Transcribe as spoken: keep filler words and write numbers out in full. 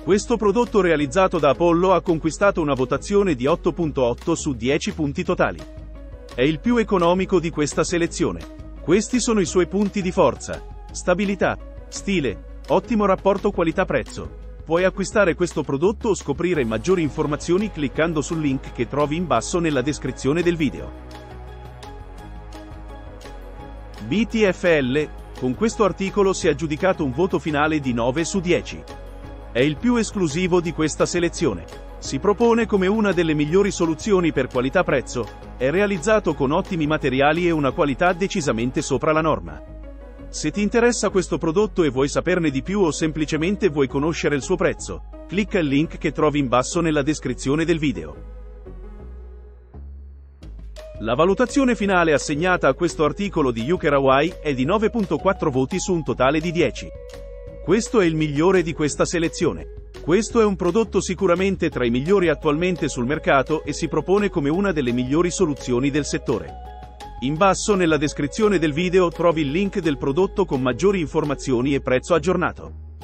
Questo prodotto realizzato da Apollo ha conquistato una votazione di otto virgola otto su dieci punti totali. È il più economico di questa selezione. Questi sono i suoi punti di forza: stabilità, stile, ottimo rapporto qualità-prezzo. Puoi acquistare questo prodotto o scoprire maggiori informazioni cliccando sul link che trovi in basso nella descrizione del video. B T F L, con questo articolo si è aggiudicato un voto finale di nove su dieci. È il più esclusivo di questa selezione. Si propone come una delle migliori soluzioni per qualità-prezzo, è realizzato con ottimi materiali e una qualità decisamente sopra la norma. Se ti interessa questo prodotto e vuoi saperne di più o semplicemente vuoi conoscere il suo prezzo, clicca il link che trovi in basso nella descrizione del video. La valutazione finale assegnata a questo articolo di UKRAY è di nove virgola quattro voti su un totale di dieci. Questo è il migliore di questa selezione. Questo è un prodotto sicuramente tra i migliori attualmente sul mercato e si propone come una delle migliori soluzioni del settore. In basso nella descrizione del video trovi il link del prodotto con maggiori informazioni e prezzo aggiornato.